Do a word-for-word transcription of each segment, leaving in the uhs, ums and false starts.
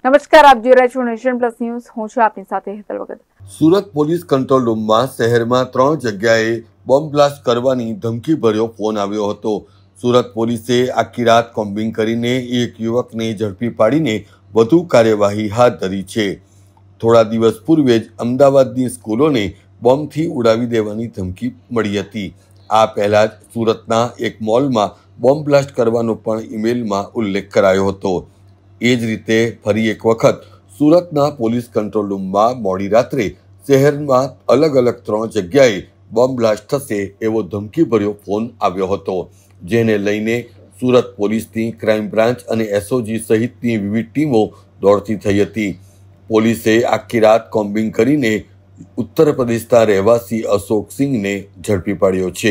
નમસ્કાર, આપ જોઈ રહ્યા છો નેશન પ્લસ ન્યૂઝ. હું છું આપની સાથે હેતલ વગર. સુરત પોલીસ કંટ્રોલ રૂમમાં શહેરમાં ત્રણ જગ્યાએ બોમ્બ બ્લાસ્ટ કરવાની ધમકીભર્યો ફોન આવ્યો હતો. સુરત પોલીસે આખી રાત કોમ્બિંગ કરીને એક યુવકને ઝડપી પાડીને વધુ કાર્યવાહી હાથ ધરી છે. થોડા દિવસ પૂર્વે જ અમદાવાદની સ્કૂલોને બોમ્બથી ઉડાવી દેવાની ધમકી મળી હતી. આ પહેલા જ સુરતના એક મોલમાં બોમ્બ બ્લાસ્ટ કરવાનો પણ ઈમેલમાં ઉલ્લેખ કરાયો હતો. એ જ રીતે ફરી એક વખત સુરતના પોલીસ કંટ્રોલ રૂમમાં મોડી રાત્રે શહેરમાં અલગ અલગ ત્રણ જગ્યાએ બોમ્બ બ્લાસ્ટ થશે એવો ધમકીભર્યો ફોન આવ્યો હતો, જેને લઈને સુરત પોલીસની ક્રાઇમ બ્રાન્ચ અને એસઓજી સહિતની વિવિધ ટીમો દોડતી થઈ હતી. પોલીસે આખી રાત કોમ્બિંગ કરીને ઉત્તર પ્રદેશના રહેવાસી અશોક સિંઘને ઝડપી પાડ્યો છે.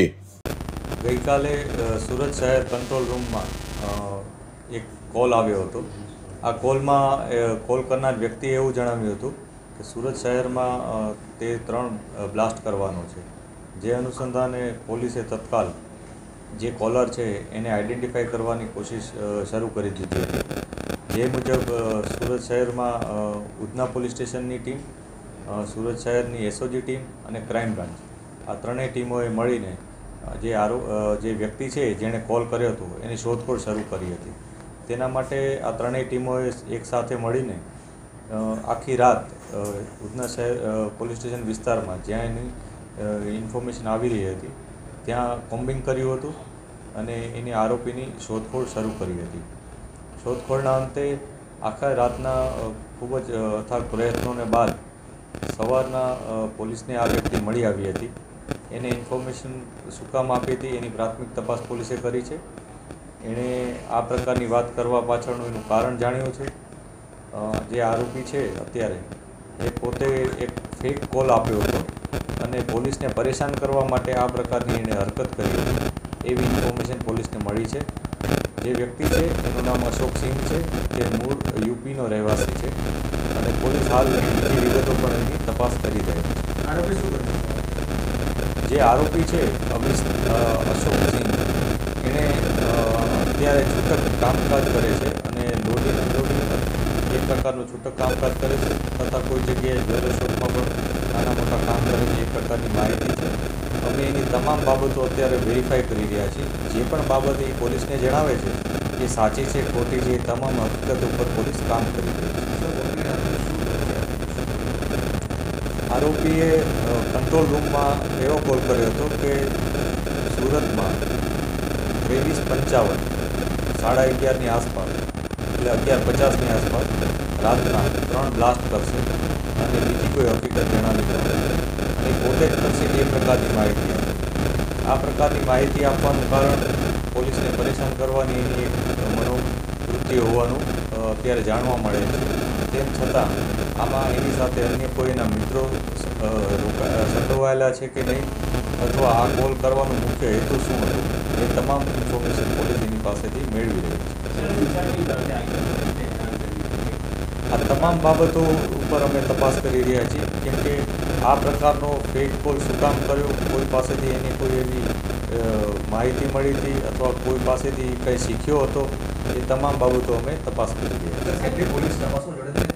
ગઈકાલે સુરત શહેર કંટ્રોલ રૂમમાં એક કોલ આવ્યો હતો. આ કોલમાં કોલ કરનાર વ્યક્તિએ એવું જણાવ્યું હતું કે સુરત શહેરમાં તે ત્રણ બ્લાસ્ટ કરવાનો છે. જે અનુસંધાને પોલીસે તત્કાલ જે કોલર છે એને આઈડેન્ટિફાઈ કરવાની કોશિશ શરૂ કરી દીધી હતી. જે મુજબ સુરત શહેરમાં ઉધના પોલીસ સ્ટેશનની ટીમ, સુરત શહેરની એસઓજી ટીમ અને ક્રાઇમ બ્રાન્ચ આ ત્રણેય ટીમોએ મળીને જે આરો જે વ્યક્તિ છે જેણે કોલ કર્યો હતો એની શોધખોળ શરૂ કરી હતી. તેના માટે આ ત્રણેય ટીમોએ એક સાથે મળીને આખી રાત ઉધના શહેર પોલીસ સ્ટેશન વિસ્તારમાં જ્યાં એની ઇન્ફોર્મેશન આવી રહી હતી ત્યાં કોમ્બિંગ કર્યું હતું અને એની આરોપીની શોધખોળ શરૂ કરી હતી. શોધખોળના અંતે આખા રાતના ખૂબ જ અથાગ પ્રયત્નોને બાદ સવારના પોલીસને આ વ્યક્તિ મળી આવી હતી. એને ઇન્ફોર્મેશન શું કામ આપી હતી એની પ્રાથમિક તપાસ પોલીસે કરી છે. એણે આ પ્રકારની વાત કરવા પાછળનું એનું કારણ જાણ્યું છે. જે આરોપી છે અત્યારે એ પોતે એક ફેક કોલ આપ્યો હતો અને પોલીસને પરેશાન કરવા માટે આ પ્રકારની એણે હરકત કરી હતી એવી ઇન્ફોર્મેશન પોલીસને મળી છે. જે વ્યક્તિ છે એનું નામ અશોક સિંઘ છે, જે મૂળ યુપીનો રહેવાસી છે અને પોલીસ હાલ બીજી વિગતો પણ એની તપાસ કરી રહી છે. આરોપી શું કરે? જે આરોપી છે અમિશ અશોક સિંઘ એણે અત્યારે છૂટક કામકાજ કરે છે અને લોડિંગ અનલોડિંગ એક પ્રકારનું છૂટક કામકાજ કરે છે તથા કોઈ જગ્યાએ જ્વેલર શોપમાં પણ નાના મોટા કામ કરે છે. એક પ્રકારની માહિતી છે. અમે એની તમામ બાબતો અત્યારે વેરીફાઈ કરી રહ્યા છીએ. જે પણ બાબત એ પોલીસને જણાવે છે એ સાચી છે ખોટી છે એ તમામ હકીકત ઉપર પોલીસ કામ કરી રહી છે. આરોપીએ કંટ્રોલ રૂમમાં એવો કોલ કર્યો હતો કે સુરતમાં ત્રેવીસ પંચાવન સાડા અગિયારની આસપાસ એટલે અગિયાર પચાસની આસપાસ રાતના ત્રણ બ્લાસ્ટ કરશે અને બીજી કોઈ હકીકત જણાવી નથી અને પોતે જ કરશે એ પ્રકારની માહિતી આપી. આ પ્રકારની માહિતી આપવાનું કારણ પોલીસને પરેશાન કરવાની એની એક મનોવૃત્તિ હોવાનું અત્યારે જાણવા મળે છે. તેમ છતાં આમાં એની સાથે અન્ય કોઈ એના મિત્રો સંડોવાયેલા છે કે નહીં અથવા આ કોલ કરવાનો મુખ્ય હેતુ શું હતો એ તમામ ઇન્ફોર્મેશન પોલીસ એની પાસેથી મેળવી રહી છે. આ તમામ બાબતો ઉપર અમે તપાસ કરી રહ્યા છીએ કેમ કે આ પ્રકારનો ફેક કોલ શું કામ કર્યો, કોઈ પાસેથી એની કોઈ એવી માહિતી મળી હતી અથવા કોઈ પાસેથી કંઈ શીખ્યો હતો એ તમામ બાબતો અમે તપાસ કરી રહ્યા છીએ. પોલીસ તપાસો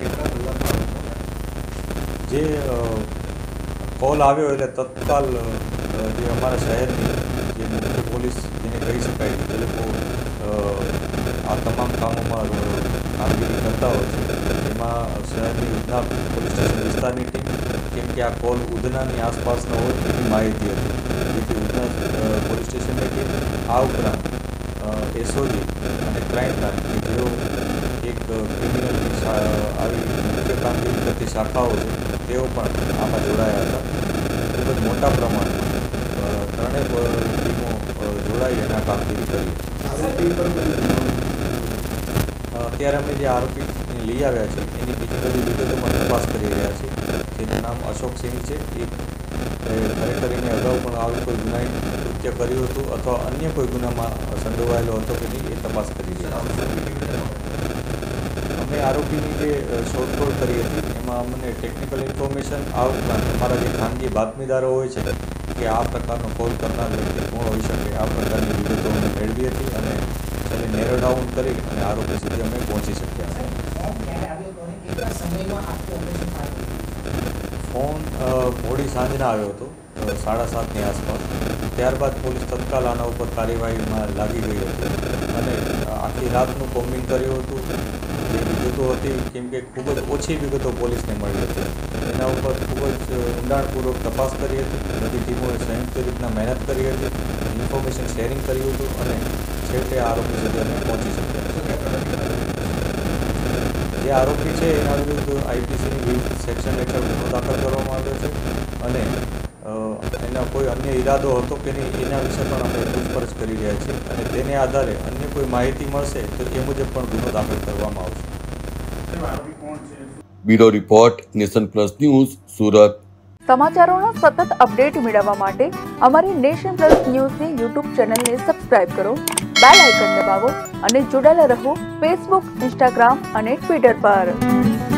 જે કોલ આવ્યો એટલે તત્કાલ જે અમારા શહેરની જે મુખ્ય પોલીસ જેને કહી શકાય એ લોકો આ તમામ કામોમાં કામગીરી કરતા હોય છે. એમાં શહેરની ઉધના પોલીસ સ્ટેશન વિસ્તારની ટીમ, કેમ કે આ કોલ ઉધનાની આસપાસનો હોય એવી માહિતી હતી, જેથી ઉધના પોલીસ સ્ટેશનની ટીમ આ ઉપરાંત એસઓજી અને ક્રાઇમ બ્રાન્ચ કે જેઓ એક ક્રિમિનલની આવી મુખ્ય કામગીરી કરતી શાખાઓ છે તેઓ પણ આમાં જોડાયા હતા. ખૂબ જ મોટા પ્રમાણમાં ત્રણેય ટીમો જોડાઈ અને આ કામગીરી કરી. અત્યારે અમે જે આરોપી લઈ આવ્યા છે એની બીજી બધી વિગતોમાં તપાસ કરી રહ્યા છીએ. જેનું નામ અશોક સિંહ છે. એ ખરેખર એને અગાઉ પણ આવું કોઈ ગુનાહિત કૃત્ય કર્યું હતું અથવા અન્ય કોઈ ગુનામાં સંડોવાયેલો હતો કે નહીં એ તપાસ કરી રહ્યા છીએ. અમે આરોપીની જે શોધખોળ કરી હતી એમાં અમને ટેકનિકલ ઇન્ફોર્મેશન આ ઉપરાંત અમારા જે ખાનગી બાતમીદારો હોય છે કે આ પ્રકારનો કોલ કરનાર વ્યક્તિ કોણ હોઈ શકે આ પ્રકારની વિગતો અમે મેળવી હતી અને એને નેરો ડાઉન કરી અને આરોપી સુધી અમે પહોંચી શક્યા. કેટલા સમયમાં આખું ઓપરેશન પાર ફોન મોડી સાંજના આવ્યો હતો અ, સાડા સાતની આસપાસ. ત્યારબાદ પોલીસ તત્કાલ આના ઉપર કાર્યવાહીમાં લાગી ગઈ હતી અને આખી રાતનું કોમ્બિંગ કર્યું હતું. જે વિગતો હતી કેમ કે ખૂબ જ ઓછી વિગતો પોલીસને મળી હતી, એના ઉપર ખૂબ જ ઊંડાણપૂર્વક તપાસ કરી હતી. બધી ટીમોએ સંયુક્ત રીતના મહેનત કરી હતી, ઇન્ફોર્મેશન શેરિંગ કર્યું હતું અને છેવટે આરોપી સુધી અમે પહોંચી શક્યા. જે આરોપી છે એના વિરુદ્ધ આઈપીસીની વિવિધ સેક્શન હેઠળ ગુનો દાખલ કરવામાં આવ્યો છે અને અ, એના કોઈ અન્ય ઈરાદો હતો કે નહીં એના વિશે પણ અમે પૂછપરછ કરી રહ્યા છીએ અને તેને આધારે અન્ય કોઈ માહિતી મળશે તો એ મુજબ પણ ગુનો દાખલ કરવામાં આવશે. Bureau report, nation plus news, Surat. સમાચારોના સતત અપડેટ મેળવવા માટે અમારી નેશન પ્લસ ન્યૂઝની યુટ્યુબ ચેનલને સબસ્ક્રાઇબ કરો, બેલ આઇકન દબાવો અને જોડાયેલા રહો ફેસબુક, ઇન્સ્ટાગ્રામ અને ટ્વિટર પર.